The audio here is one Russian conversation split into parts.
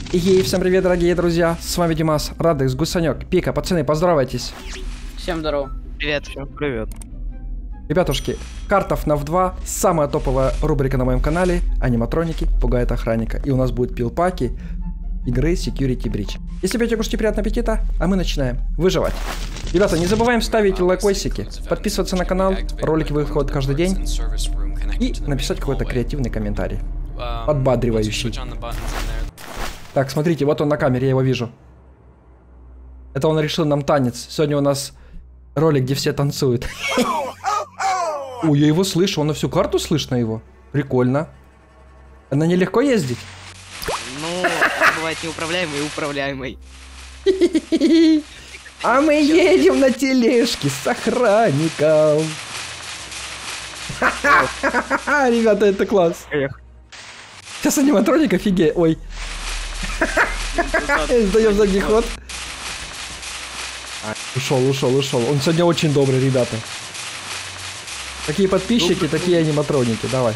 Ей, всем привет, дорогие друзья, с вами Димас, Радекс, Гусанек, Пика, пацаны, поздоровайтесь. Всем здорово. Привет. Всем привет. Ребятушки, картов на В2, самая топовая рубрика на моем канале, аниматроники пугают охранника. И у нас будут пилпаки игры Security Breach. Если пьете, кушайте, приятного аппетита, а мы начинаем выживать. Ребята, не забываем ставить лайкосики, подписываться на канал, ролики выходят каждый день, и написать какой-то креативный комментарий, подбадривающий. Так, смотрите, вот он на камере, я его вижу. Это он решил нам танец. Сегодня у нас ролик, где все танцуют. Ой, я его слышу, он на всю карту слышно его. Прикольно. На нелегко ездить? Ну, бывает неуправляемый и управляемый. А мы едем на тележке с охранником. Ребята, это класс. Сейчас аниматроник офигеть. Ой. Сдаем задний ход. Ушел. Он сегодня очень добрый, ребята. Какие подписчики, такие аниматроники. Давай.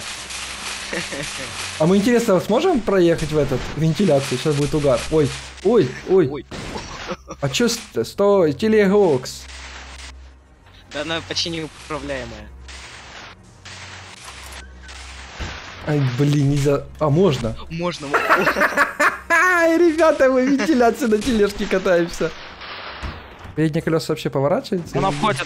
А мы, интересно, сможем проехать в этот вентиляцию? Сейчас будет угар. Ой. А чё, стой, телегокс. Да она почти неуправляемая. Ай, блин, нельзя. А, можно? Можно. Ай, ребята, мы в вентиляции на тележке катаемся. Переднее колесо вообще поворачивается? Он обходит.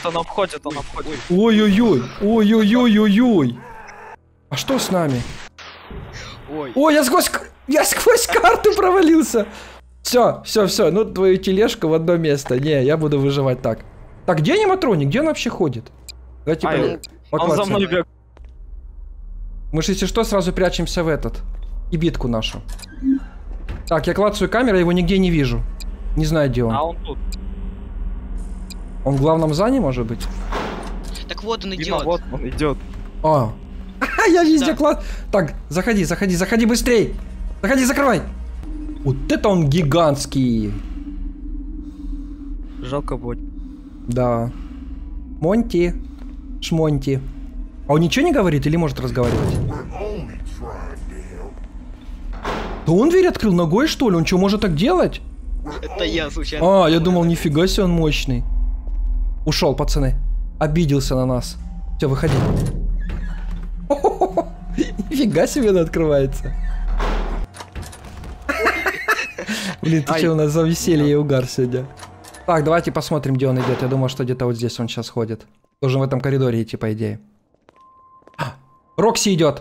Ой. А что с нами? Ой, я сквозь карту провалился. Все. Ну, твою тележку в одно место. Не, я буду выживать так. Так, где аниматроник? Где он вообще ходит? Давайте он за мной бегает. Мы же, если что, сразу прячемся в этот. И битку нашу. Так, я клацаю камеру, его нигде не вижу. Не знаю, где он. А он тут. Он в главном здании, может быть? Так вот он идет. Дима, вот он идет. А. Я везде клад. Так, заходи быстрей. Заходи, закрывай. Вот это он гигантский. Жалко будет. Да. Монти. Шмонти. А он ничего не говорит или может разговаривать? Да он дверь открыл ногой, что ли? Он что, может так делать? Это я случайно. А, я думал, нифига себе он мощный. Ушел, пацаны. Обиделся на нас. Все, выходи. Нифига себе он открывается. Блин, ты что, у нас за веселье и угар сегодня. Так, давайте посмотрим, где он идет. Я думал, что где-то вот здесь он сейчас ходит. Должен в этом коридоре идти, по идее. Рокси идет.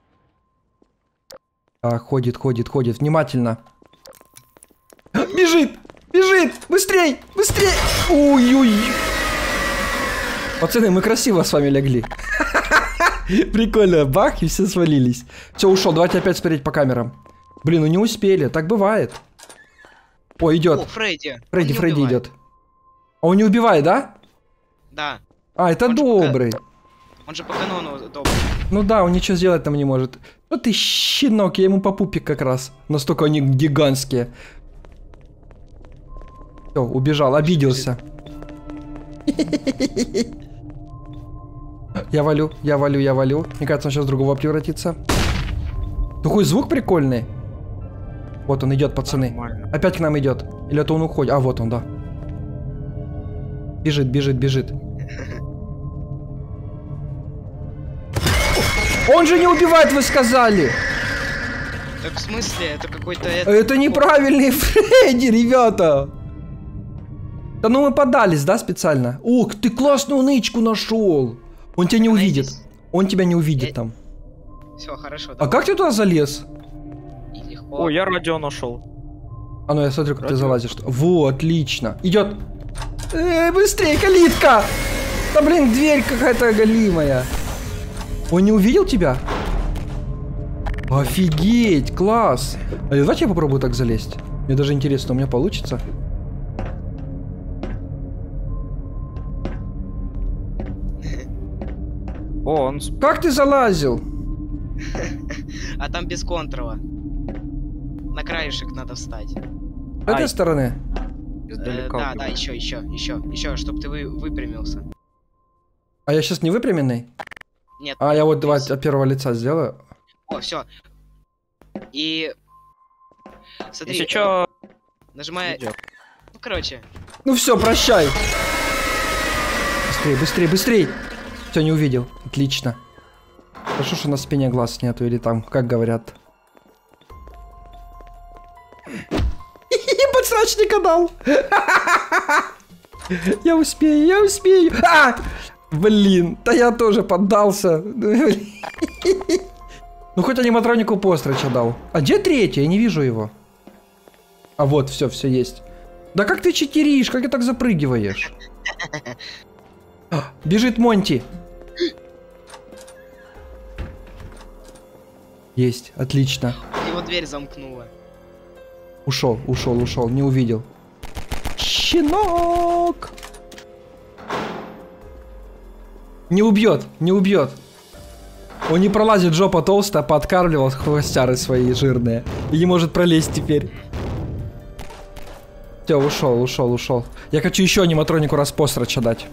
Так, ходит. Внимательно. Бежит! Быстрей! Ой. Пацаны, мы красиво с вами легли. Прикольно. Бах, и все свалились. Все, ушел. Давайте опять смотреть по камерам. Блин, ну не успели. Так бывает. О, идет. О, Фредди идет. А он не убивает, да? Да. А, это добрый. Он же по канону добрый. Ну да, он ничего сделать там не может. Ну ты щенок, я ему по пупик как раз. Настолько они гигантские. Все, убежал, обиделся. Я валю. Мне кажется, он сейчас в другого превратится. Такой звук прикольный. Вот он идет, пацаны. Нормально. Опять к нам идет. Или это он уходит? А, вот он, да. Бежит. Он же не убивает, вы сказали! Так в смысле? Это какой-то... Это неправильный Фредди, ребята! Да ну мы подались, да, специально? Ух, ты классную нычку нашел! Он тебя не увидит. Он тебя не увидит там. Все, хорошо. А как ты туда залез? И легко. Ой, я радио нашел. А ну я смотрю, как ты залазишь. Во, отлично. Идет. Быстрее, калитка! Да блин, дверь какая-то голимая. Он не увидел тебя? Офигеть, класс. А давайте я попробую так залезть. Мне даже интересно, у меня получится. О, он... Как ты залазил? А там без контрола. На краешек надо встать. С этой стороны? Издалека. Да, еще, чтобы ты выпрямился. А я сейчас не выпрямленный? Нет. А я вот давай от первого лица сделаю. О, все. И Смотри, Если чё... нажимая... идёт. Ну, короче. Ну все, прощай. Быстрей, быстрей, быстрей. Все, не увидел. Отлично. Хорошо, что на спине глаз нету, или там, как говорят. Подсрачника дал. Я успею, я успею. Блин, да я тоже поддался. Ну хоть аниматронику пострача дал. А где третий? Я не вижу его. А вот, все есть. Да как ты читеришь? Как ты так запрыгиваешь? Бежит Монти. Есть, отлично. Его дверь замкнула. Ушел, не увидел. Щенок! Не убьет. Он не пролазит, жопа толстая, подкармливал хвостяры свои жирные. И не может пролезть теперь. Все, ушел. Я хочу еще аниматронику распострача дать.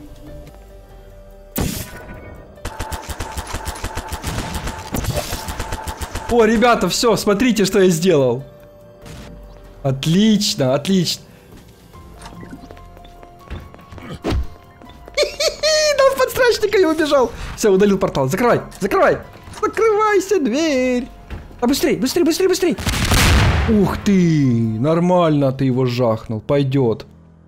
О, ребята, все, смотрите, что я сделал. Отлично. Дал подстрачника и убежал. Все, удалил портал. Закрывай. Закрывайся, дверь. А быстрей. Ух ты, нормально ты его жахнул. Пойдет.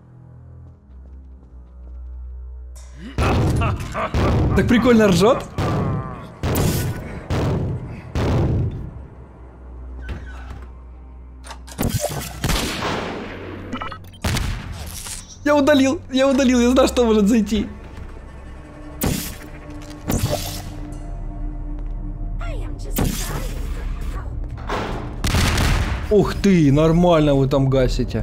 Так прикольно ржет. Я удалил, я знаю, что может зайти. Ух ты, нормально вы там гасите.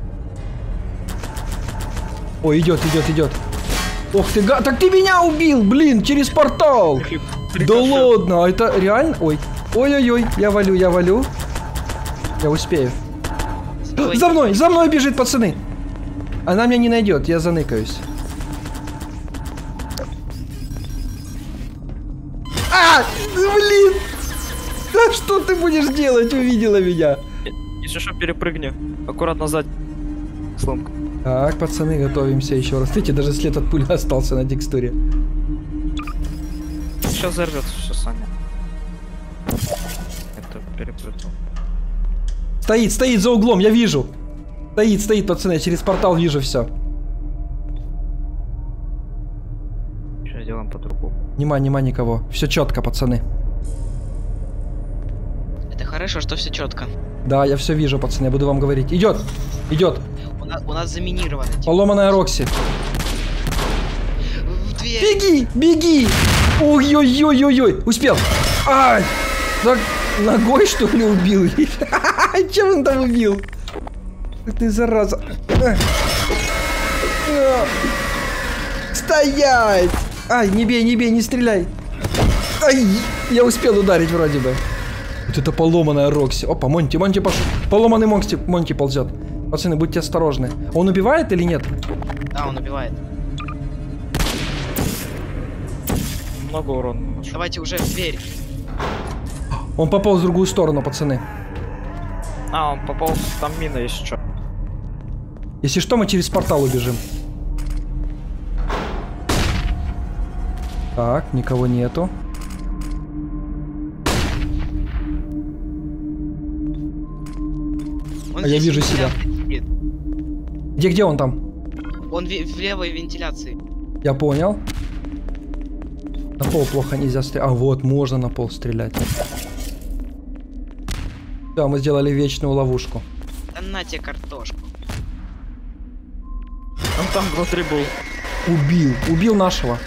Ой, идет. Ох ты, так ты меня убил, блин, через портал. Да ладно, а это реально? Ой, я валю. Я успею. За мной бежит, пацаны. Она меня не найдет, я заныкаюсь. Блин! Да что ты будешь делать? Увидела меня. Если что, перепрыгни. Аккуратно сзади. Сломка. Так, пацаны, готовимся еще раз. Видите, даже след от пули остался на текстуре. Сейчас взорвется все, Саня. Это перепрыгнул. Стоит за углом, я вижу. Стоит, пацаны, я через портал вижу все. Сейчас делаем по-другому. Нема никого. Все четко, пацаны. Это хорошо, что все четко. Да, я все вижу, пацаны, я буду вам говорить. Идет. У нас заминировано. Поломанная Рокси. В дверь. Беги! Ой-ой-ой-ой-ой! Успел! Ай! Так ногой, что ли, убил? Чем он там убил? Ты зараза! Стоять! Ай, не бей, не стреляй! Ай! Я успел ударить вроде бы. Вот это поломанная Рокси. Опа, Монти пошел. Поломанный Монти ползет. Пацаны, будьте осторожны. Он убивает или нет? Да, он убивает. Много урона. Давайте уже в дверь. Он попал в другую сторону, пацаны. Он попал, там мина есть что. Если что, мы через портал убежим. Так, никого нету. Я вижу себя. Где он там? Он в левой вентиляции. Я понял. На пол плохо нельзя стрелять. А вот, можно на пол стрелять. Да, мы сделали вечную ловушку. Да на тебе картошку. Он там внутри был. Убил нашего.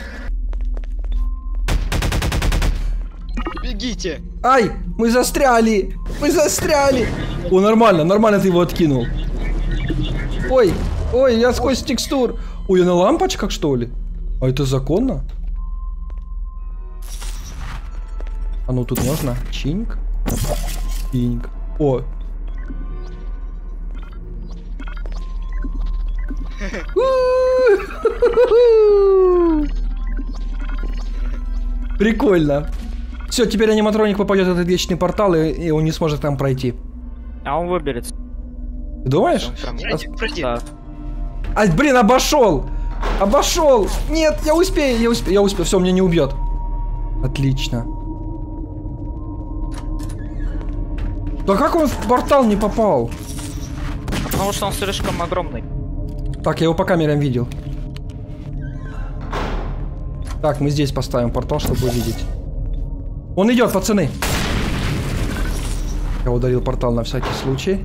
Бегите! Ай, мы застряли! О, нормально ты его откинул. Ой, я сквозь текстур. Ой, я на лампочках, что ли? А это законно? А ну тут можно? Чинг. О. Прикольно. Все, теперь аниматроник попадет в этот вечный портал, и он не сможет там пройти. А он выберется. Думаешь? Он прям- Пройди. Да. А, блин, обошел! Обошел! Нет, я успею. Все, меня не убьет. Отлично. Да как он в портал не попал? Потому что он слишком огромный. Так, я его по камерам видел. Так, мы здесь поставим портал, чтобы увидеть. Он идет, пацаны. Я удалил портал на всякий случай.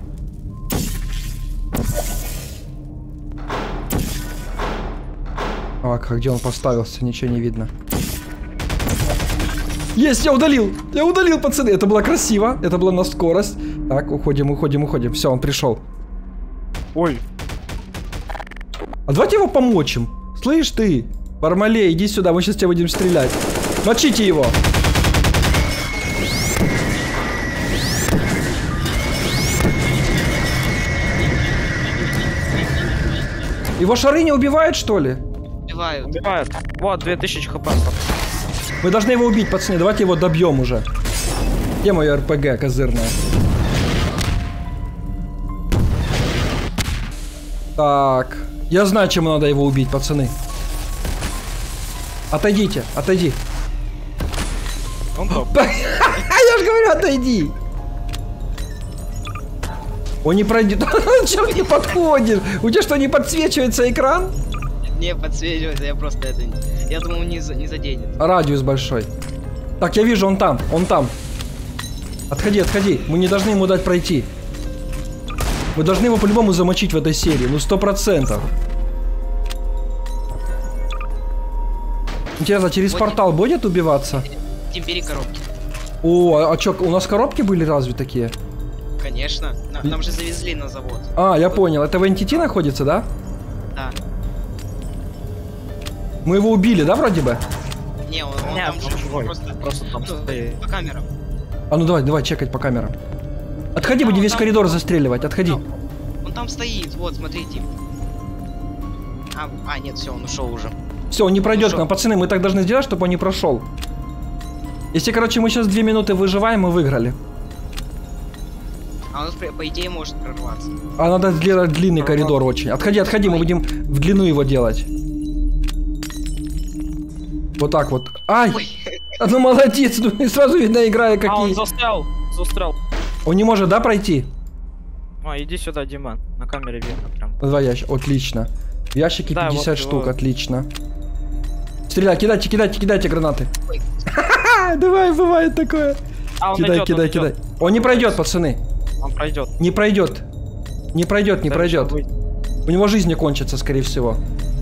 Так, а где он поставился? Ничего не видно. Есть, я удалил! Я удалил, пацаны! Это было красиво, это было на скорость. Так, уходим. Все, он пришел. Ой. А давайте его помочим. Слышь ты, Бармалей, иди сюда, мы сейчас тебя будем стрелять. Мочите его! Его шары не убивают, что ли? Убивают. Убивают. Вот, 2000 хп. Мы должны его убить, пацаны, давайте его добьем уже. Где мое РПГ козырное? Так, я знаю, чем надо его убить, пацаны. Отойдите, отойди. Он топ. Я же говорю, отойди. Он не пройдет. Чем не подходит? У тебя что, не подсвечивается экран? Не подсвечивается, я просто это... Я думал, не заденет. Радиус большой. Так, я вижу, он там, он там. Отходи, отходи. Мы не должны ему дать пройти. Мы должны его по-любому замочить в этой серии. Ну, 100%. Интересно, через портал будет убиваться? Тим, бери коробки. О, а чё, у нас коробки были разве такие? Конечно. Нам же завезли на завод. А, я понял. Это в NTT находится, да? Да. Мы его убили, да, вроде бы? Не, он Нет, там он живой. просто Просто там ну, стоит. по камерам. А ну давай чекать по камерам. Отходи, будем весь коридор застреливать, отходи. Он там стоит, вот, смотрите. Нет, все, он ушел уже. Все, он не пройдет к Хорошо. нам, пацаны, мы так должны сделать, чтобы он не прошел. Если, короче, мы сейчас 2 минуты выживаем, мы выиграли. А он, по идее, может прорваться. А надо сделать длинный коридор очень. Отходи, отходи, мы будем в длину его делать. Вот так вот. Ай! Ой. Ну молодец, ну и сразу видно, играя А, он какие. застрял. Застрял. Он не может, да, пройти? А, иди сюда, Дима. На камере видно прям. 2 ящика, отлично. В ящике Да, 50 вот штук, его. отлично. Стреляй, кидайте гранаты. Ой. Давай, бывает такое. А, он Кидай, идет, кидай, он кидай. идет. Он не пройдет, пацаны. Он пройдет. Не пройдет. Не пройдет, не пройдет. У него жизнь не кончится, скорее всего.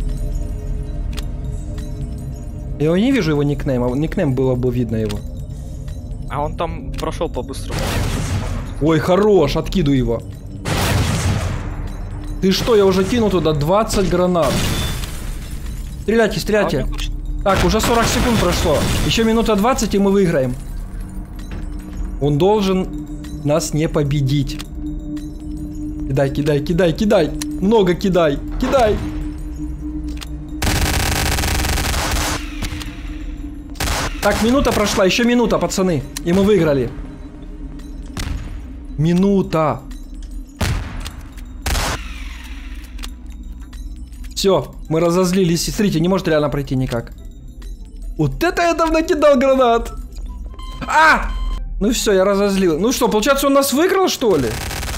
Я не вижу его никнейма. Никнейм было бы видно его. А он там прошел по-быстрому. Ой, хорош, откидывай его. Ты что, я уже кинул туда 20 гранат. Стреляйте, стреляйте. А он не хочет. Так, уже 40 секунд прошло. Еще минута 20, и мы выиграем. Он должен нас не победить. Кидай, кидай, кидай, кидай. Много кидай, кидай. Так, минута прошла, еще минута, пацаны. И мы выиграли. Минута. Все, мы разозлились. Смотрите, не может реально пройти никак. Вот это я там накидал гранат. А! Ну все, я разозлил. Ну что, получается, он нас выиграл, что ли?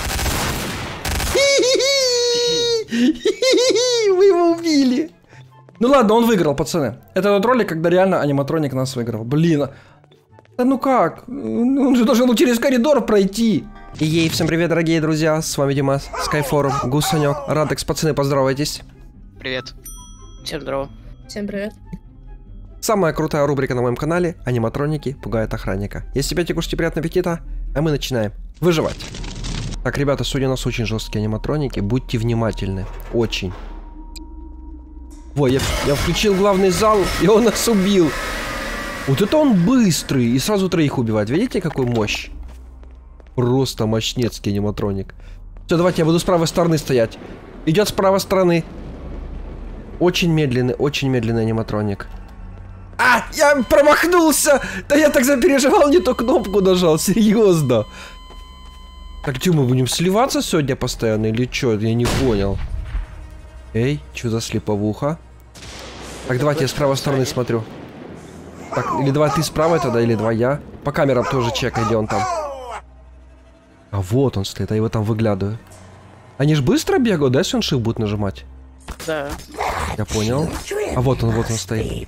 Вы его убили. Ну ладно, он выиграл, пацаны. Это тот ролик, когда реально аниматроник нас выиграл. Блин. Да ну как? Он же должен был через коридор пройти. Ей, всем привет, дорогие друзья. С вами Димас, Скайфорум, Гусанек, Радекс, пацаны, поздоровайтесь. Привет. Всем здорово. Всем привет. Самая крутая рубрика на моем канале — аниматроники пугают охранника. Если опять кушайте, приятного аппетита, а мы начинаем выживать. Так, ребята, сегодня у нас очень жесткие аниматроники, будьте внимательны, очень. Во, я включил главный зал, и он нас убил. Вот это он быстрый, и сразу 3 убивает, видите, какой мощь? Просто мощнецкий аниматроник. Все, давайте, я буду с правой стороны стоять. Идет с правой стороны. Очень медленный аниматроник. А, я промахнулся! Да я так запереживал, не ту кнопку нажал, серьезно. Так, что, мы будем сливаться сегодня постоянно или что? Я не понял. Эй, что за слеповуха? Так, давайте я с правой стороны смотрю. Так, или давай ты справа тогда, или два я. По камерам тоже чекай, где он там. А вот он стоит, а его там выглядываю. Они ж быстро бегают, да, если он shift будет нажимать? Да. Я понял. А вот он стоит.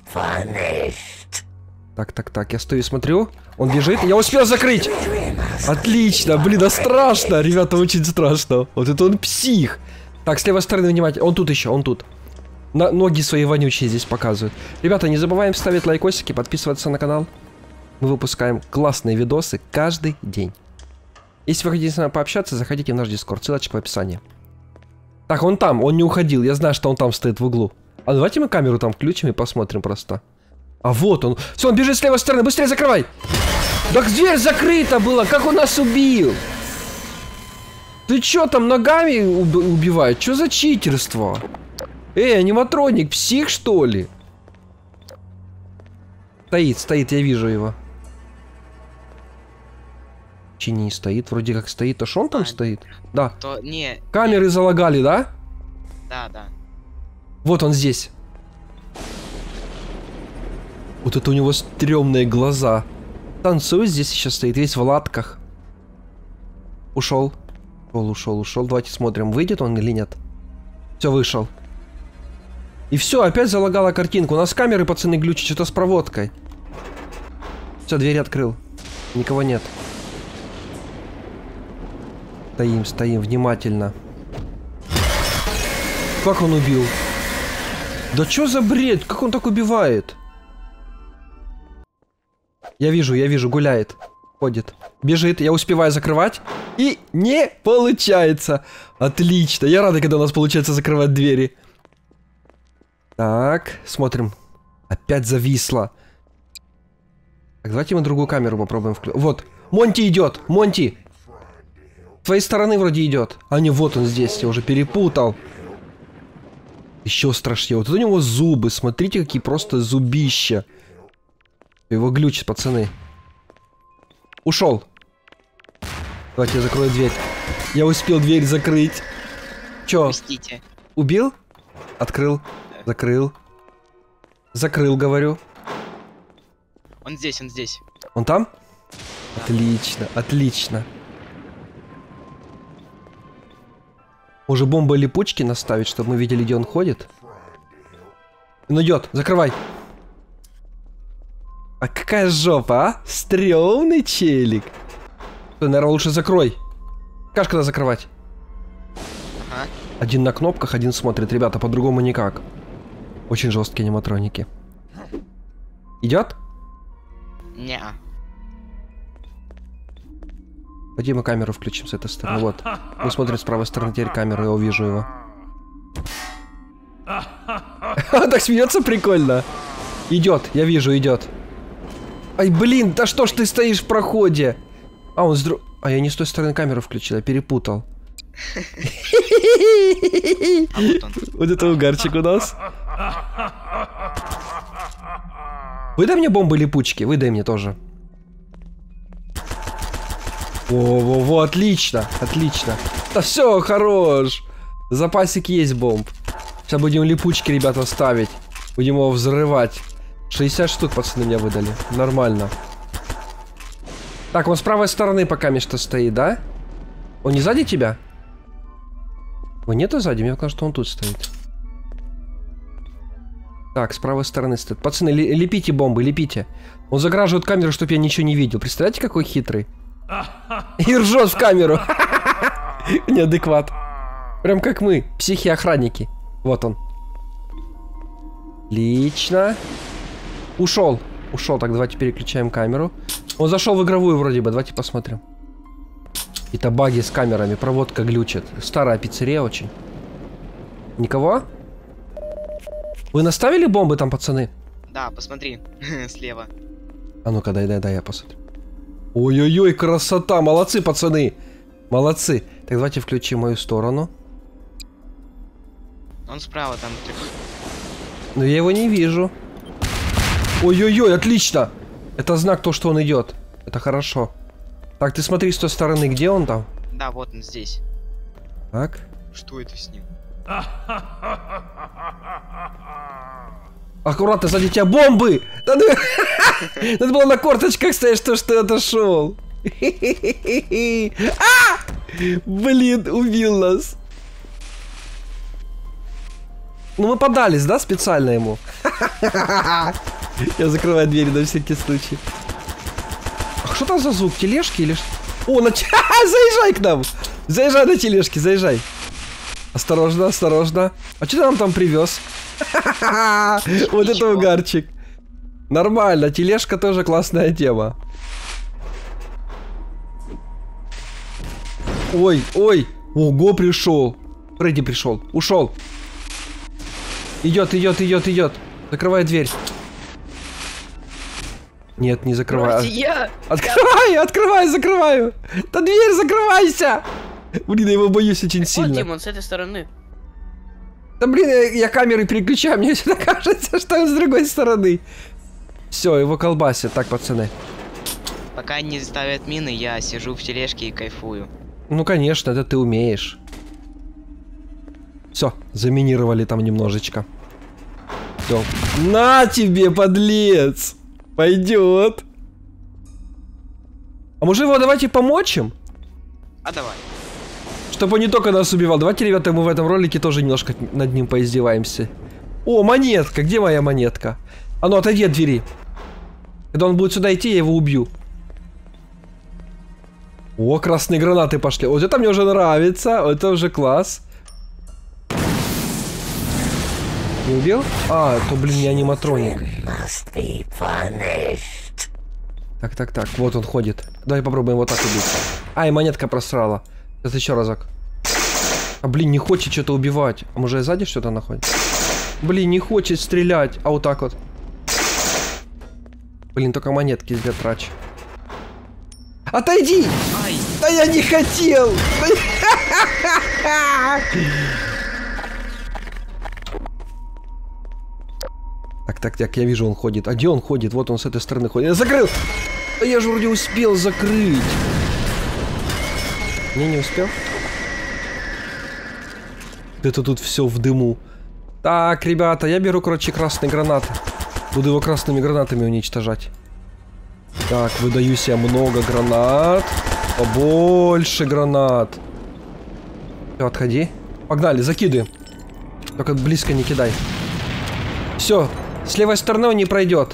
Так, я стою и смотрю. Он бежит, я успел закрыть. Отлично, блин, а страшно. Ребята, очень страшно. Вот это он псих. Так, с левой стороны внимательно. Он тут еще, он тут. Ноги свои вонючие здесь показывают. Ребята, не забываем ставить лайкосики, подписываться на канал. Мы выпускаем классные видосы каждый день. Если вы хотите с нами пообщаться, заходите в наш дискорд, ссылочка в описании. Так, он там, он не уходил, я знаю, что он там стоит в углу. А давайте мы камеру там включим и посмотрим просто. А вот он. Все, он бежит с левой стороны, быстрее закрывай. Так дверь закрыта была, как он нас убил? Ты чё там ногами убивает? Чё за читерство? Эй, аниматроник, псих что ли? Стоит, я вижу его. Не стоит, вроде как стоит. А что он там стоит? Да. То, не. Камеры залагали, да? Да. Вот он здесь. Вот это у него стрёмные глаза. Танцует здесь сейчас стоит, весь в латках. Ушел. Ушел. Давайте смотрим, выйдет он или нет. Все, вышел. И все, опять залагала картинку. У нас камеры, пацаны, глючат, что-то с проводкой. Все, дверь открыл. Никого нет. Стоим, внимательно. Как он убил? Да что за бред? Как он так убивает? Я вижу, гуляет. Ходит. Бежит, я успеваю закрывать. И не получается. Отлично. Я рада, когда у нас получается закрывать двери. Так, смотрим. Опять зависло. Так, давайте мы другую камеру попробуем включить. Вот, Монти идет, Монти. С твоей стороны вроде идет. А не, вот он здесь, я уже перепутал. Еще страшнее. Вот у него зубы, смотрите, какие просто зубища. Его глючит, пацаны. Ушел. Давайте я закрою дверь. Я успел дверь закрыть. Чё? Простите. Убил? Открыл. Закрыл. Закрыл, говорю. Он здесь. Он там? Да. Отлично. Может, бомбы-липучки наставить, чтобы мы видели, где он ходит? Он идет, закрывай. А какая жопа, а? Стрёмный челик. Ты, наверное, лучше закрой. Скажешь, когда закрывать? Ага. Один на кнопках, один смотрит. Ребята, по-другому никак. Очень жесткие аниматроники. Идет? Неа. Пойди мы камеру включим с этой стороны. Вот. Он смотрит с правой стороны, теперь камеру, я увижу его. Так смеется прикольно. Идет, я вижу, идет. Ай, блин, да что ж ты стоишь в проходе? А, он с друг... А, я не с той стороны камеру включил, я перепутал. Вот это угарчик у нас. Выдай мне бомбы-липучки, выдай мне тоже. Во-во-во, отлично. Да все, хорош. Запасик есть бомб. Сейчас будем липучки, ребята, ставить. Будем его взрывать. 60 штук, пацаны, мне выдали. Нормально. Так, он с правой стороны пока что стоит, да? Он не сзади тебя? Его нету сзади? Мне кажется, что он тут стоит. Так, с правой стороны стоит. Пацаны, лепите бомбы, лепите. Он заграживает камеру, чтобы я ничего не видел. Представляете, какой хитрый? И ржет в камеру. Неадекват. Прям как мы, психи-охранники. Вот он. Отлично. Ушел. Так, давайте переключаем камеру. Он зашел в игровую вроде бы. Давайте посмотрим. Какие-то баги с камерами. Проводка глючит. Старая пиццерия очень. Никого? Вы наставили бомбы там, пацаны? Да, посмотри. Слева. А ну-ка, дай, я посмотрю. Ой-ой-ой, красота. Молодцы, пацаны. Молодцы. Так, давайте включим мою сторону. Он справа там. Но я его не вижу. Ой-ой-ой, отлично. Это знак то, что он идет. Это хорошо. Так, ты смотри с той стороны, где он там? Да, вот он здесь. Так. Что это с ним? Аккуратно, сзади тебя бомбы! Да ну... Надо было на корточках стоять, что ты отошел. Блин, убил нас. Ну мы подались, да, специально ему? Я закрываю двери на всякий случай. А что там за звук? Тележки или... О, заезжай к нам! Заезжай на тележке, заезжай. Осторожно, осторожно. А что ты нам там привез? Вот это угарчик. Нормально, тележка тоже классная тема. Ой, ой. Ого, пришел. Фредди пришел. Ушел. Идет, идет, идет, идет. Закрывай дверь. Нет, не закрывай. Открываю, открываю, закрываю. Да дверь закрывайся. Блин, я его боюсь очень сильно. Вот, Димон, с этой стороны. Да блин, я камеры переключаю, мне всегда кажется, что он с другой стороны. Все, его колбасит. Так, пацаны. Пока не ставят мины, я сижу в тележке и кайфую. Ну, конечно, это ты умеешь. Все, заминировали там немножечко. Все. На тебе, подлец! Пойдет. А может его давайте помочь им? А давай. Чтобы он не только нас убивал. Давайте, ребята, мы в этом ролике тоже немножко над ним поиздеваемся. О, монетка! Где моя монетка? А ну, отойди от двери. Когда он будет сюда идти, я его убью. О, красные гранаты пошли. Вот это мне уже нравится. Это уже класс. Не убил? А, это, блин, не аниматроник. Так, так, так. Вот он ходит. Давай попробуем вот так убить. Ай, монетка просрала. Это еще разок. А, блин, не хочет что-то убивать. А может, сзади что-то находится? Блин, не хочет стрелять. А вот так вот. Блин, только монетки зря трачу. Отойди! Ай. Да я не хотел! Так, так, так, я вижу, он ходит. А где он ходит? Вот он с этой стороны ходит. Я закрыл! Да я же вроде успел закрыть. Не успел? Это тут все в дыму. Так, ребята, я беру, короче, красные гранаты. Буду его красными гранатами уничтожать. Так, выдаю себе много гранат. Побольше гранат. Все, отходи. Погнали, закидываем. Только близко не кидай. Все, с левой стороны он не пройдет.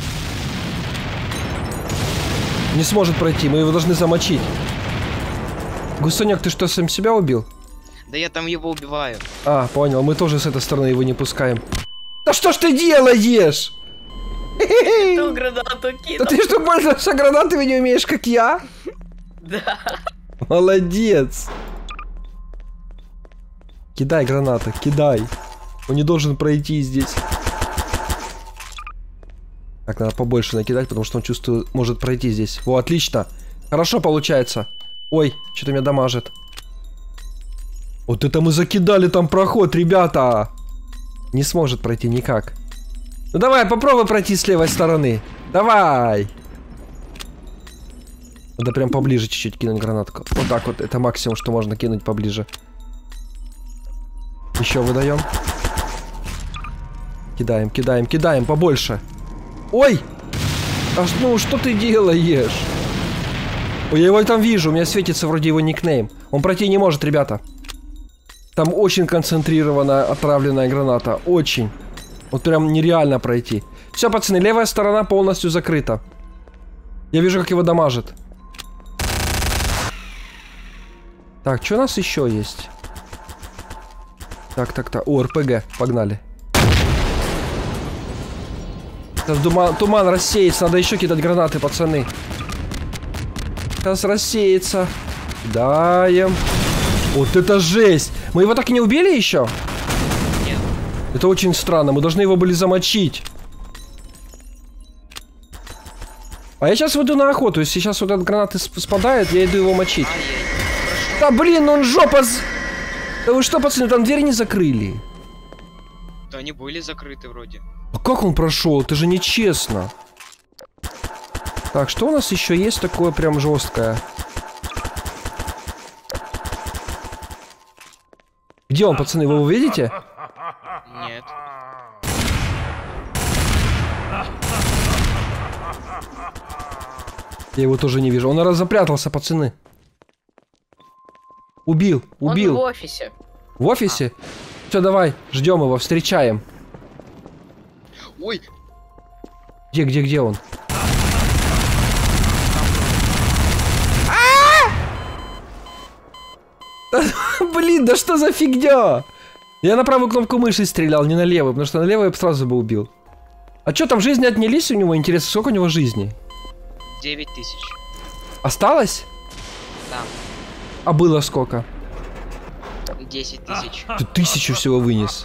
Не сможет пройти, мы его должны замочить. Гусанек, ты что, сам себя убил? Да я там его убиваю. А, понял, мы тоже с этой стороны его не пускаем. Да что ж ты делаешь? Ту гранату кинул. Да ты что, пользоваться гранатами не умеешь, как я? Да. Молодец. Кидай гранаты, кидай. Он не должен пройти здесь. Так, надо побольше накидать, потому что он чувствует, может пройти здесь. О, отлично. Хорошо получается. Ой, что-то меня дамажит. Вот это мы закидали там проход, ребята. Не сможет пройти никак. Ну давай, попробуй пройти с левой стороны. Давай. Надо прям поближе чуть-чуть кинуть гранатку. Вот так вот, это максимум, что можно кинуть поближе. Еще выдаем. Кидаем, кидаем, кидаем, побольше. Ой! Аж, ну, что ты делаешь? Ой, я его там вижу, у меня светится вроде его никнейм. Он пройти не может, ребята. Там очень концентрированная отравленная граната. Очень. Вот прям нереально пройти. Все, пацаны, левая сторона полностью закрыта. Я вижу, как его дамажит. Так, что у нас еще есть? Так, так, так. О, РПГ, погнали. Сейчас туман рассеется, надо еще кидать гранаты, пацаны. Сейчас рассеется. Кидаем. Вот это жесть! Мы его так и не убили еще? Нет. Это очень странно, мы должны его были замочить. А я сейчас выйду на охоту, если сейчас вот этот гранат спадает, я иду его мочить. Да блин, он жопа... Да вы что, пацаны, там двери не закрыли? Да они были закрыты вроде. А как он прошел? Это же нечестно. Так, что у нас еще есть такое прям жесткое? Где он, пацаны, вы его видите? Нет. Я его тоже не вижу. Он раз запрятался, пацаны. Убил, Он убил. в офисе. В офисе? Все, давай, ждем его, встречаем. Ой, Где он? Блин, да что за фигня? Я на правую кнопку мыши стрелял, не на левую, потому что на левую я бы сразу бы убил. А что, там жизни отнялись у него? Интересно, сколько у него жизни? 9000. Осталось? Да. А было сколько? 10 тысяч. Ты 1000 всего вынес.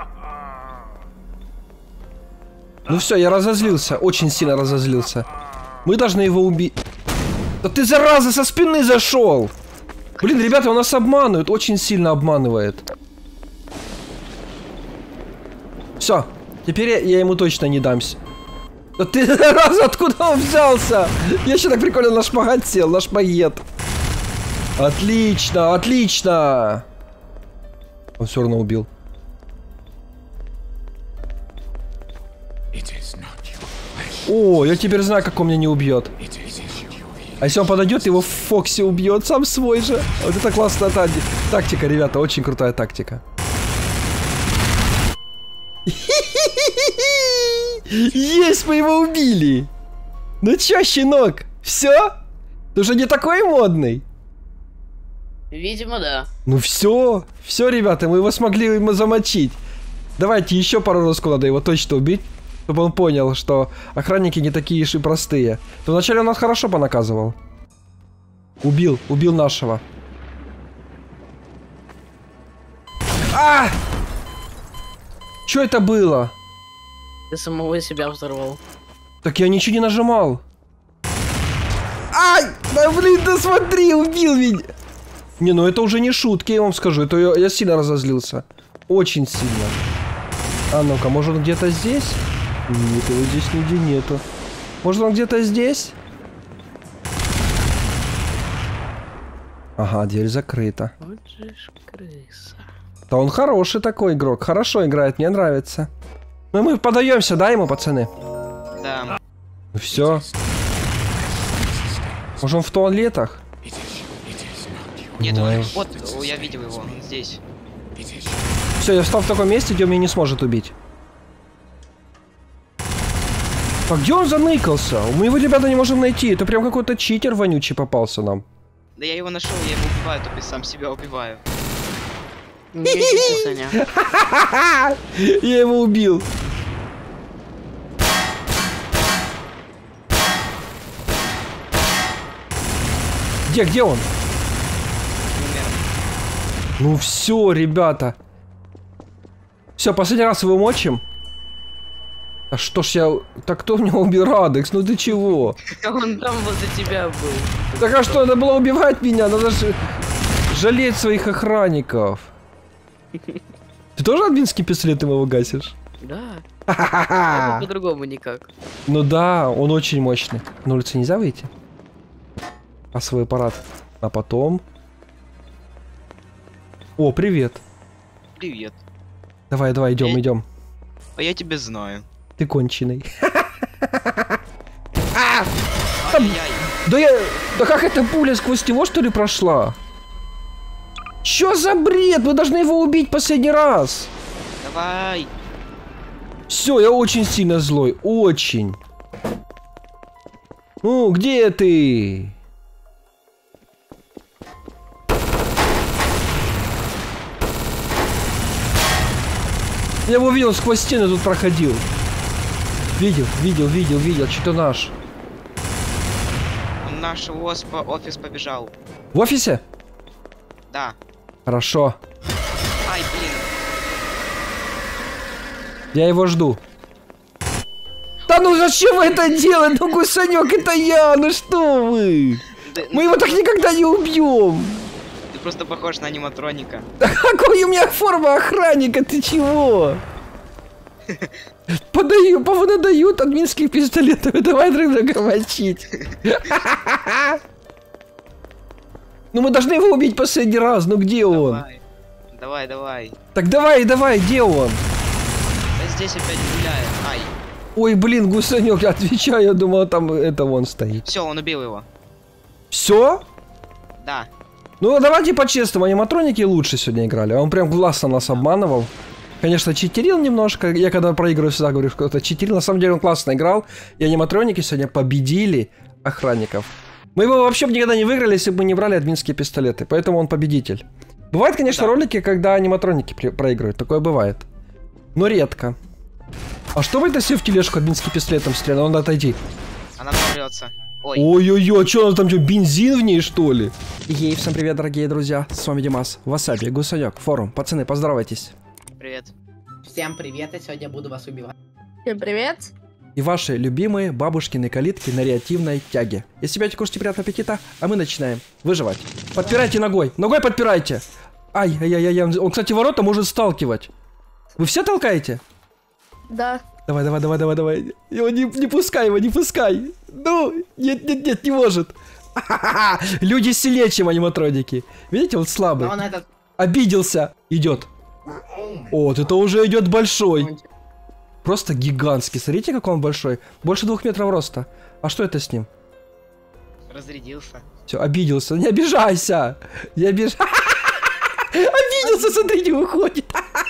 Ну все, я разозлился, очень сильно разозлился. Мы должны его убить. Да ты, зараза, со спины зашел! Блин, ребята, он нас обманывает, очень сильно обманывает. Все, теперь я ему точно не дамся. Да ты, зараза, откуда он взялся? Я еще так прикольно на шпагат сел, на шпагет. Отлично, отлично! Он все равно убил. О, я теперь знаю, как он меня не убьет. А если он подойдет, его в Фоксе убьет сам свой же. Вот это классная тактика, ребята, очень крутая тактика. Есть, мы его убили. Ну чё, щенок, все? Ты уже не такой модный. Видимо, да. Ну все, ребята, мы его смогли ему замочить. Давайте еще пару разков надо его точно убить, чтобы он понял, что охранники не такие уж и простые. То вначале он нас хорошо понаказывал. Убил нашего. А! Что это было? Ты самого себя взорвал. Так я ничего не нажимал. Ай! Да блин, да смотри, убил меня. Не, ну это уже не шутки, я вам скажу. Это я сильно разозлился. Очень сильно. А ну-ка, может он где-то здесь? Нет, его здесь нигде нету. Может он где-то здесь? Ага, дверь закрыта. Вот же ж крыса. Да он хороший такой игрок. Хорошо играет, мне нравится. Ну мы подаемся, да, ему, пацаны? Да. Ну все. Может он в туалетах? Нет, Ой. вот, я видел его, он здесь. Все, я встал в таком месте, где он меня не сможет убить. А где он заныкался? Мы его, ребята, не можем найти. Это прям какой-то читер вонючий попался нам. Да я его нашел, я его убиваю, то есть сам себя убиваю. Не Саня. Я его убил. Где он? Умер. Ну все, ребята. Все, последний раз его мочим. А что ж я... Так кто меня убил, Радекс? Ну ты чего? Он там возле тебя был. Так а что, надо было убивать меня? Надо же жалеть своих охранников. Ты тоже админским пистолетом его гасишь? Да. Ха-ха-ха. По-другому никак. Ну да, он очень мощный. На улице нельзя выйти? А свой аппарат. А потом... О, привет. Привет. Давай, идем, идем. А я тебя знаю. Ты конченый. Ай-яй. Да как эта пуля сквозь него, что ли, прошла? Чё за бред? Мы должны его убить последний раз. Давай. Все, я очень сильно злой. Очень. Ну, где ты? Я его видел, сквозь стены тут проходил. Видел, что-то наш. Наш офис побежал. В офисе? Да. Хорошо. Ай, блин. Я его жду. Да ну зачем вы это делаете? Ну, Гусанек, это я, ну что вы? Да, Мы его так никогда не убьем. Ты просто похож на аниматроника. Да какой у меня форма охранника, ты чего? Понадают админских пистолетов, давай друг друга мочить. Ну мы должны его убить последний раз, ну где он? Давай. Давай, давай. Так давай, давай, где он? Да здесь опять гуляет. Ай. Ой, блин, гусенек, я отвечаю, я думал, там это вон стоит. Все, он убил его. Все? Да. Ну, давайте по-честному, аниматроники лучше сегодня играли. Он прям классно нас обманывал. Конечно, читерил немножко. Я когда проигрываю, всегда говорю, что это читерил. На самом деле он классно играл. И аниматроники сегодня победили охранников. Мы его вообще бы никогда не выиграли, если бы мы не брали админские пистолеты. Поэтому он победитель. Бывают, конечно, ролики, когда аниматроники проигрывают. Такое бывает. Но редко. А что будет, если в тележку админским пистолетом стрелял? Надо отойти. Она взорвется. Ой. Ой-ой-ой, что там бензин в ней, что ли? Ей, всем привет, дорогие друзья. С вами Димас, Васаби, Гусанек, форум. Пацаны, поздоровайтесь. Привет. Всем привет, я сегодня буду вас убивать. Всем привет. И ваши любимые бабушкины калитки на реактивной тяге. Если опять кушайте, приятного аппетита, а мы начинаем выживать. Подпирайте ногой, ногой подпирайте. Ай-яй-яй-яй, он, кстати, ворота может сталкивать. Вы все толкаете? Да. Давай, давай, давай, давай, давай. Его не пускай, его не пускай. Ну, нет, не может. Люди сильнее, чем аниматроники. Видите, он слабый. Но он этот... Обиделся. Идет. Вот, это уже идет большой. Просто гигантский. Смотрите, как он большой. Больше 2 метров роста. А что это с ним? Разрядился. Все, обиделся. Не обижайся. Не обижайся. Обиделся, смотрите, уходит.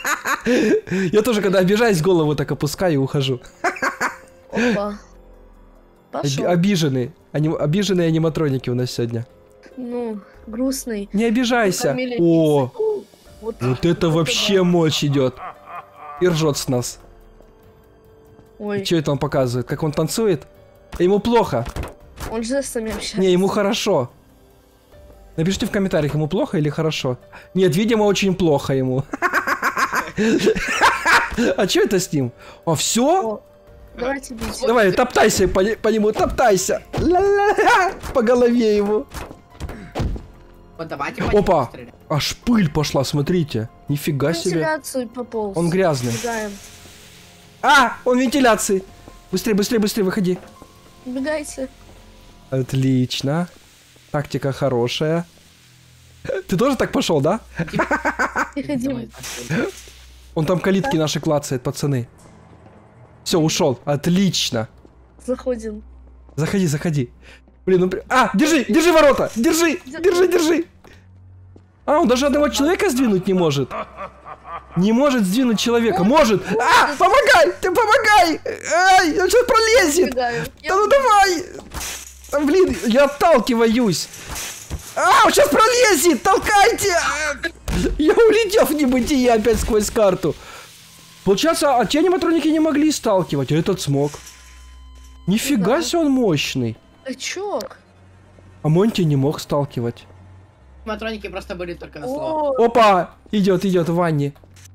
Я тоже, когда обижаюсь, голову так опускаю и ухожу. Опа. Пошел. Обиженные. Обиженные аниматроники у нас сегодня. Ну, грустный. Не обижайся. Фамилия О, Вот, вот это вообще мощь идет. И ржет с нас. Ой, Что это он показывает? Как он танцует? Ему плохо. он жестами общается. Не, ему хорошо. Напишите в комментариях, ему плохо или хорошо. Нет, видимо, очень плохо ему. А что это с ним? А все? О, давайте бить. Давай, топтайся по нему, топтайся. Ла-ла-ла. По голове ему. Вот давайте Опа. пострелять. Аж пыль пошла, смотрите. Нифига себе. Вентиляцию пополз. Он грязный. Убегаем. А, он в вентиляции. Быстрее, быстрее, быстрее, выходи. Убегайте. Отлично. Тактика хорошая. Ты тоже так пошел, да? Переходим. Он там калитки наши клацает, пацаны. Все, ушел. Отлично. Заходим. Заходи, заходи. Блин, ну... держи ворота! Держи! А, он даже одного человека сдвинуть не может. Не может сдвинуть человека. Может! А, помогай! Ты помогай! Ай, он сейчас пролезет! Убегаю. Да ну давай! А, блин, я отталкиваюсь. А, он сейчас пролезет! Толкайте! Я улетел в небытие опять сквозь карту. Получается, а те аниматроники не могли сталкивать, а этот смог. Нифига себе он мощный. Качок. А Монти не мог сталкивать. Матроники просто были только на слово. О, Опа! Идет в ванне.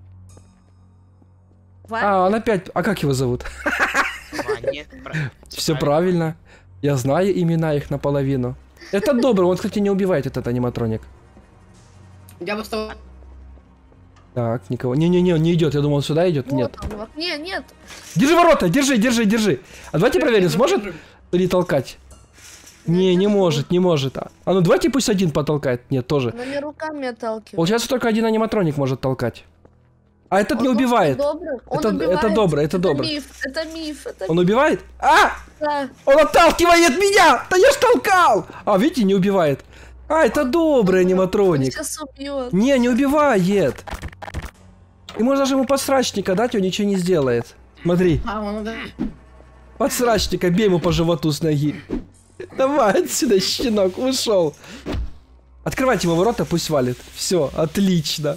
Ваня. А, он опять... А как его зовут? Ваня. Все правильно. Я знаю имена их наполовину. Это добрый, он, кстати, не убивает этот аниматроник. Я бы стал... Так, никого. Не-не-не, он не идет. Я думал, он сюда идет. Вот Нет. он, вот. Нет. Держи ворота! Держи! А давайте проверим, сможет ли толкать? Не может. А ну давайте пусть один потолкает. Нет, тоже. Но не руками отталкивать. Получается, только один аниматроник может толкать. А этот не убивает. Это добрый. Это миф. Он убивает? А! Да. Он отталкивает меня! Да я ж толкал! А, видите, не убивает. А, это добрый Он аниматроник. сейчас убьет. Не убивает. И можно даже ему подсрачника дать, он ничего не сделает. Смотри, А, он... подсрачника, бей ему по животу с ноги. Давай отсюда, щенок, ушел. Открывайте ему ворота, пусть валит. Все, отлично.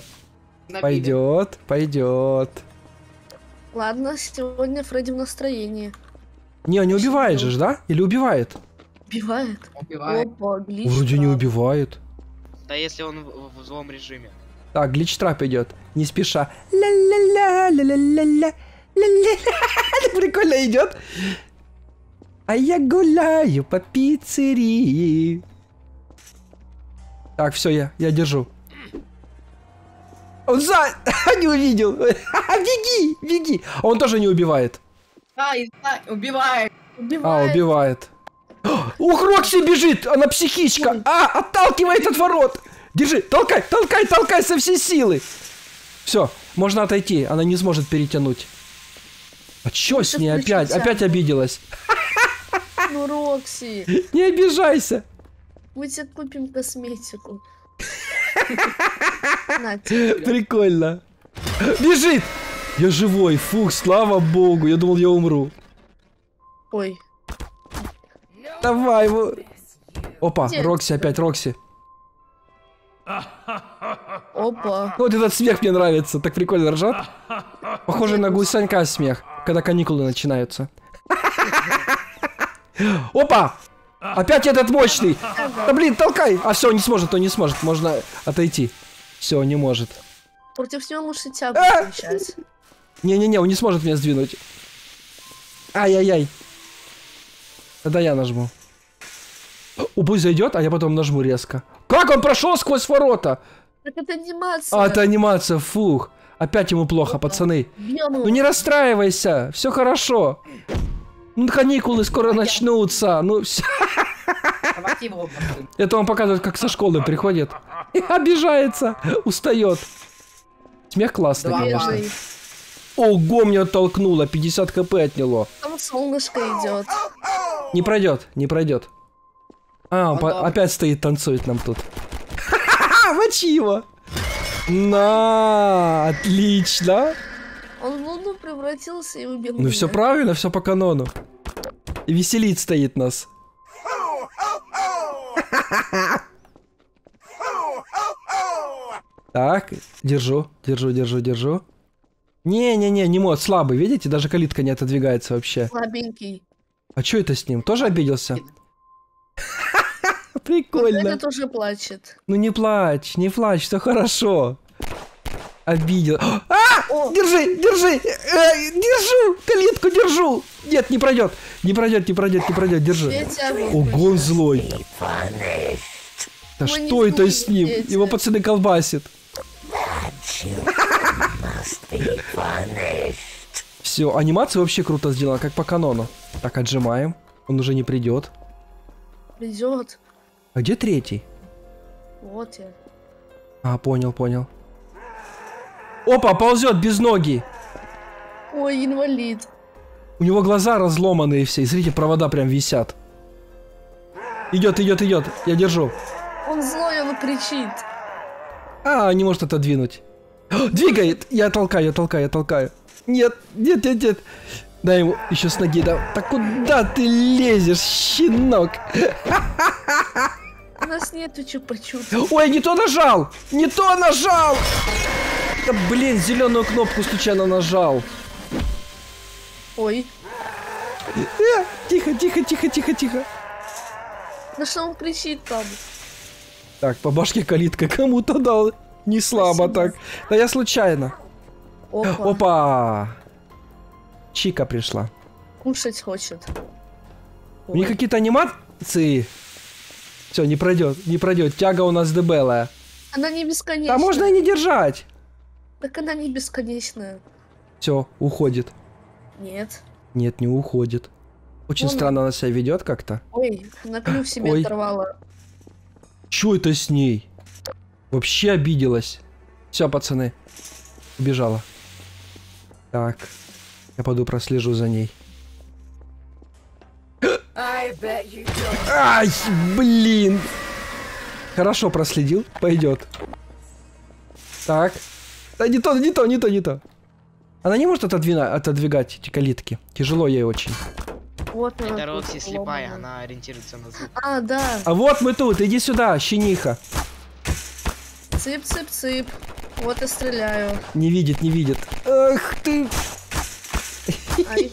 Пойдет. Ладно, сегодня Фредди в настроении. Не, он не убивает же, да? Или убивает? Убивает. Убивает. Опа, глич. Вроде не трап. убивает. Да если он в злом режиме. Так, глич-трап идет. Не спеша. Ла-ла-ла-ла-ла-ла-ла. Прикольно идет. А я гуляю по пиццерии. Так, все, я держу. Он не увидел. Беги. А он тоже не убивает. Убивает. А, убивает. Ух, Рокси бежит! Она психичка! А, отталкивает от ворот! Держи, толкай со всей силы! Все, можно отойти, она не сможет перетянуть. А чё с ней опять? Опять обиделась. Ну, Рокси, Не обижайся. мы тебе купим косметику. На тебе. Прикольно. Бежит! Я живой, фух, слава богу. Я думал, я умру. Ой, Давай его. Опа, Где? Рокси, опять Рокси. опа. Вот этот смех мне нравится, так прикольно ржат. Похоже на гусанька смех, когда каникулы начинаются. Опа! Опять этот мощный! Да блин, толкай! А все, он не сможет, можно отойти. Все, не может. Против него лучше тягу включать. Не-не-не, он не сможет меня сдвинуть. Ай-яй-яй. Тогда я нажму. О, пусть зайдет, а я потом нажму резко. Как он прошел сквозь ворота? Так это анимация. А, это анимация, фух. Опять ему плохо, пацаны. Бьем Ну его. не расстраивайся, все хорошо. Ну, каникулы скоро начнутся. Ну, все. Давайте его просто. Это он показывает, как со школы приходит. И обижается, устает. Смех классный, Да, конечно. Бежи. Ого, меня толкнуло, 50 хп отняло. Там солнышко идет. Не пройдет, не пройдет. А, он Он добрый. опять стоит, танцует нам тут. Ха-ха, мочи его. На, отлично. Он в луну превратился и убил Ну все меня. правильно, все по канону. И веселит стоит нас. Так, держу. Не-не-не, не мод, слабый, видите? Даже калитка не отодвигается вообще. Слабенький. А что это с ним? Тоже обиделся? Вот Прикольно. этот уже плачет. Ну не плачь, все хорошо. Обидел. О, Держи! Держу! Калитку держу! Нет, не пройдет, держи. я тягу Ого, он злой. Да Мы что не это с ним? дети. Его пацаны колбасит. Все, анимация вообще круто сделана, как по канону. Так, отжимаем. Он уже не придет. придет. А где третий? Вот я. А, понял. Опа, ползет без ноги. Ой, инвалид. У него глаза разломанные все. И смотрите, провода прям висят. Идет. Я держу. Он злой, он кричит. А, не может отодвинуть. Двигает! Я толкаю. Нет. Дай ему еще с ноги. Да. Так куда ты лезешь, щенок? У нас нету чупа-чупа. Ой, не то нажал! Да блин, зеленую кнопку случайно нажал. Ой, Тихо. да что он кричит там? Так, по башке калитка кому-то дал. Не слабо Спасибо. так. Да я случайно. Опа, Опа! Чика пришла. кушать хочет. У них какие-то анимации. Все, не пройдет. Тяга у нас дебелая. Она не бесконечная. Да можно и не держать. Так она не бесконечная. Все, уходит. Нет. Нет, не уходит. Очень Вон странно она себя ведет как-то. Ой, на клюв себе Ой. оторвала. Чё это с ней? Вообще обиделась. Все, пацаны. Убежала. Так. Я пойду прослежу за ней. Ай, блин. Хорошо проследил. Пойдет. Так. Да не то. Она не может отодвигать эти калитки. Тяжело ей очень. Вот она Это тут Рокси слепая, сломана. она ориентируется на звук. А, да. А вот мы тут. Иди сюда, щениха. Цып-цып-цып. Вот и стреляю. Не видит. Ах ты. Ай.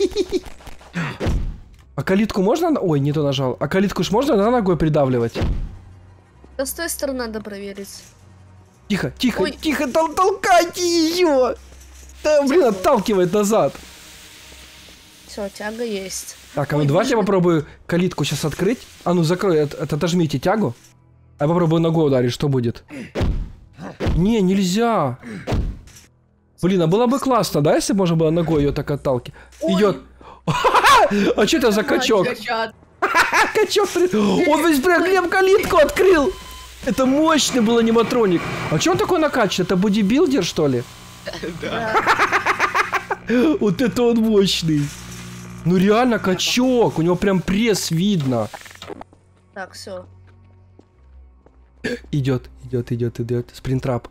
А калитку можно... Ой, не то нажал. А калитку ж можно на ногой придавливать? Да с той стороны надо проверить. Тихо, Ой. толкайте ее! Да, блин, отталкивает назад. Все, тяга есть. Так, а ну Ой, давайте я блин. попробую калитку сейчас открыть. А ну закрой, отожмите тягу. А я попробую ногой ударить, что будет? Не, нельзя. Блин, а было бы классно, да, если можно было ногой ее так отталкивать? Ой. Идет. А что это за качок? Чат. Качок, он весь прям калитку открыл. Это мощный был аниматроник. А что он такой накачан? Это бодибилдер, что ли? Да. Вот это он мощный. Ну реально качок, у него прям пресс видно. Так, все. Идет. Спринтрап.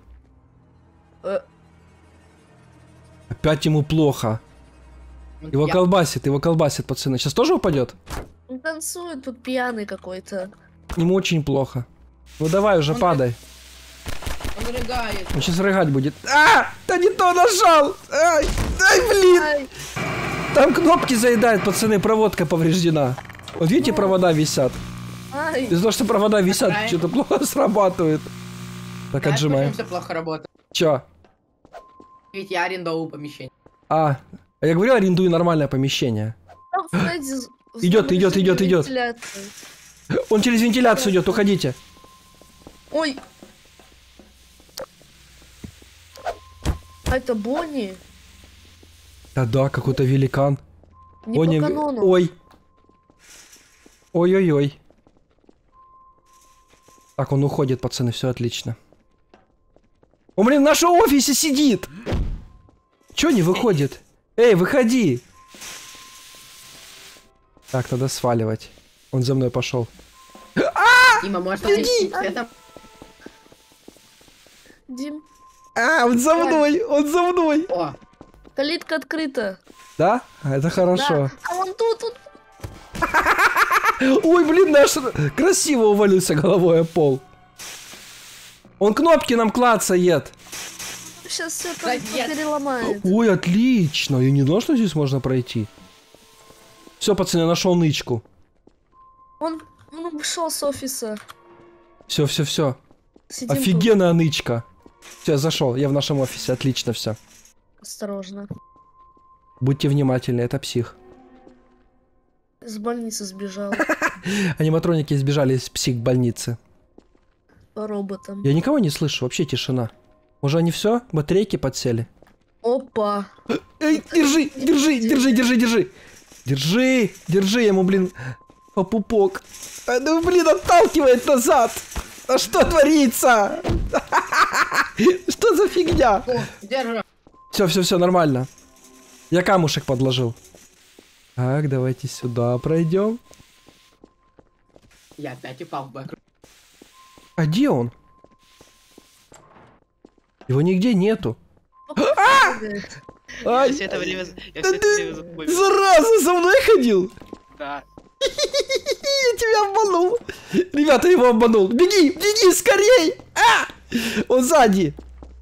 Опять ему плохо. Его колбасит, пацаны. Сейчас тоже упадет? Он танцует тут пьяный какой-то. Ему очень плохо. Ну давай уже, падай. Он рыгает. Он сейчас рыгать будет. А! Да не то нажал! Ай, блин! Ай, Там кнопки заедают, пацаны, проводка повреждена. Вот видите, провода висят. ай. Из-за того, что провода висят, Отправим. что-то плохо срабатывает. Так, Знаешь, отжимаем. почему все плохо работает? Чё? Ведь я арендовал помещение. А я говорил, арендую нормальное помещение. Там Фредди с Идет. вентиляцией. Он через вентиляцию идет, уходите. Ой. А это Бонни? Да, какой-то великан. Не Бонни- по канону. Ой. Ой-ой-ой. Так, он уходит, пацаны, все отлично. Он, блин, в нашем офисе сидит. Чё не выходит? Эй, выходи. Так, надо сваливать. Он за мной пошел. Дима, может, отвечать? Это Дим, Он за мной, О, калитка открыта. Да? Это хорошо. Да. А он тут. Ой, блин, наш красиво увалился головой о пол. Он кнопки нам клацает. Сейчас все Да нет. переломает. Ой, отлично. Я не знал, что здесь можно пройти. Все, пацаны, я нашел нычку. Он ушел с офиса. Все. Сидим Офигенная нычка. Все, я зашел. Я в нашем офисе. Отлично все. тут. Осторожно. Будьте внимательны, это псих. Из больницы сбежал. Аниматроники сбежали из псих-больницы. По роботам. Я никого не слышу, вообще тишина. Уже они все? Батарейки подсели? Опа. Эй, держи! Держи ему, блин, по пупок. Ну, блин, отталкивает назад. А что творится? Что за фигня? о, держи. Все, нормально. Я камушек подложил. Так, давайте сюда пройдем. Я опять упал в бэк. А где он? Его нигде нету. Я Ай, все это время запомнил. зараза, за мной ходил? Да. Я тебя обманул. Ребята, я его обманул. Беги, скорей! Он сзади.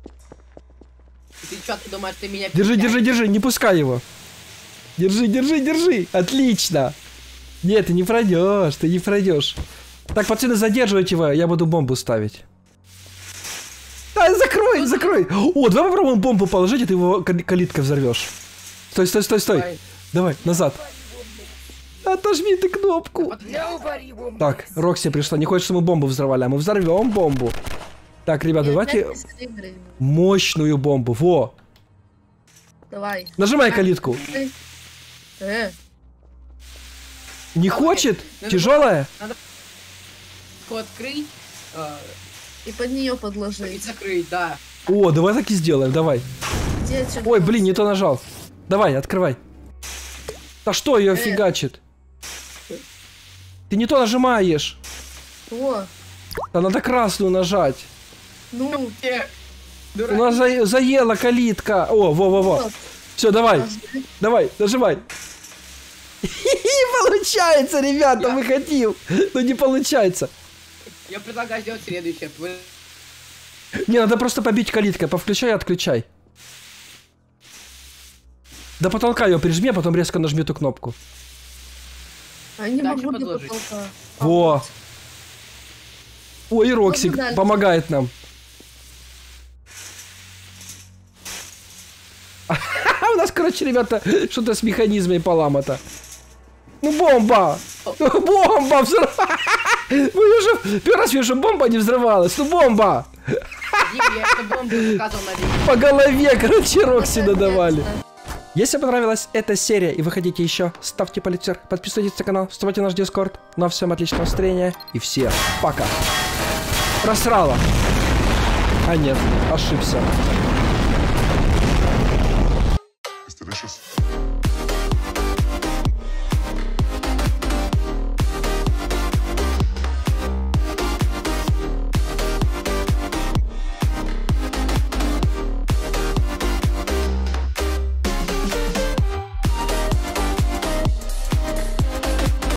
Ты что, ты думаешь, ты меня... Держи, не пускай его. Держи. Отлично. Нет, ты не пройдешь. Так, пацаны, задерживайте его, я буду бомбу ставить. Да, закрой. О, давай попробуем бомбу положить, и ты его калиткой взорвешь. Стой. Давай, назад. Отожми ты кнопку. Так, Рокси пришла. Не хочешь, чтобы мы бомбу взорвали, а мы взорвем бомбу. Так, ребята, давайте мощную бомбу. Во. Давай. Нажимай калитку. Не хочет? Тяжелая? Вход открыть И под нее и подложить. закрыть, да. О, давай так и сделаем, давай. Где отсюда? Ой, блин, не то нажал. Давай, открывай. Да что ее фигачит? Ты не то нажимаешь. О, Да надо красную нажать. ну, У нас заела калитка. О, во. вот. Все, давай, нажимай. Получается, ребята, мы хотим. Но не получается. Я предлагаю сделать следующее. Не, надо просто побить калиткой. Повключай и отключай. До потолка ее прижми, а потом резко нажми эту кнопку. А не Дальше могу до подложить. потолка. Во. Ой, Роксик Можно дальше. помогает нам. У нас, короче, ребята, что-то с механизмами поломато. Ну, бомба! Бомба взорвалась! Ну, я же первый раз вижу, бомба не взрывалась. Ну, бомба! Дим, я эту бомбу заказывал на день. По голове, короче, Рокси Наконец-то. надавали. Если понравилась эта серия и вы хотите еще, ставьте палец вверх, подписывайтесь на канал, вступайте в наш дискорд. Ну а всем отличного настроения и всем пока. Просрала. А нет, ошибся. delicious.